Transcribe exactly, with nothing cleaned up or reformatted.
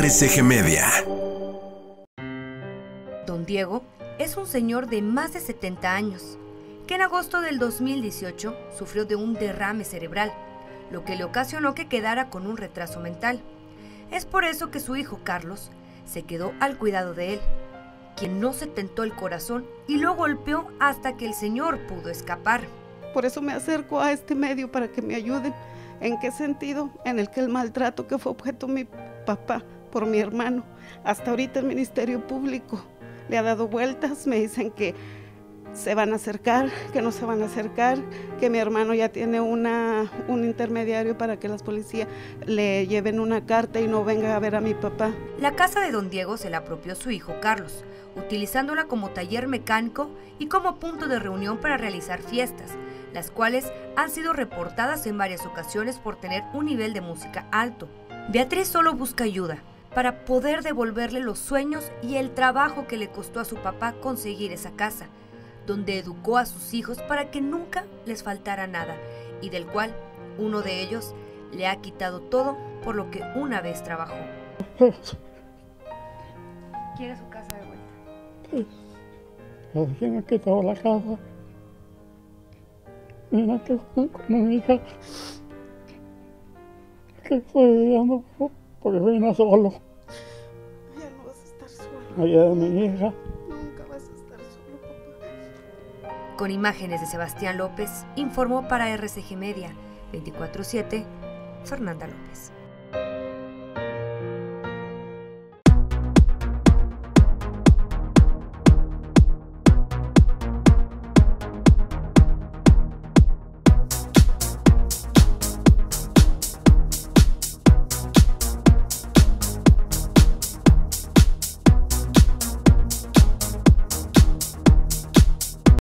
R C G Media. Don Diego es un señor de más de setenta años, que en agosto del dos mil dieciocho sufrió de un derrame cerebral, lo que le ocasionó que quedara con un retraso mental. Es por eso que su hijo Carlos se quedó al cuidado de él, quien no se tentó el corazón y lo golpeó hasta que el señor pudo escapar. Por eso me acerco a este medio para que me ayuden. ¿En qué sentido? En el que el maltrato que fue objeto mi papá por mi hermano. Hasta ahorita el Ministerio Público le ha dado vueltas, me dicen que se van a acercar, que no se van a acercar, que mi hermano ya tiene una, un intermediario para que las policías le lleven una carta y no venga a ver a mi papá. La casa de don Diego se la apropió su hijo Carlos, utilizándola como taller mecánico y como punto de reunión para realizar fiestas, las cuales han sido reportadas en varias ocasiones por tener un nivel de música alto. Beatriz solo busca ayuda para poder devolverle los sueños y el trabajo que le costó a su papá conseguir esa casa, donde educó a sus hijos para que nunca les faltara nada, y del cual uno de ellos le ha quitado todo por lo que una vez trabajó. ¿Quiere su casa de vuelta? Sí, ¿quién me quitó la casa? Mira que con mi hija, que estoy viviendo porque vine solo. Ya no vas a estar solo. Allá de mi hija. Nunca vas a estar solo, papá. Con imágenes de Sebastián López, informó para R C G Media, veinticuatro siete, Fernanda López.